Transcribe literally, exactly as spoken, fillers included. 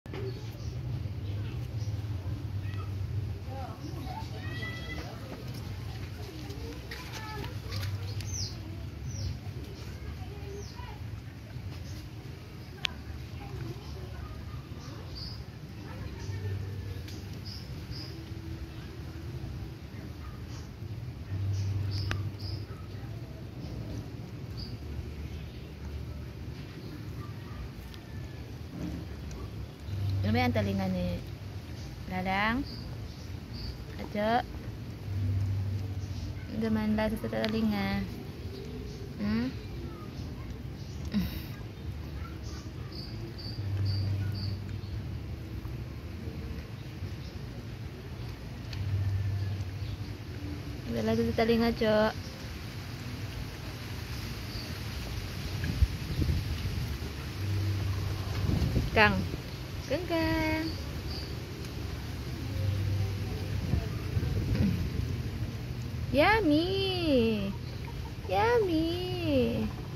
Ano ba yung talinga ni Lalang? Ajo? Gaman lasa sa talinga. Hmm? Lasa sa talinga, Jo. Kang. Kang kang. Yummy. Yummy.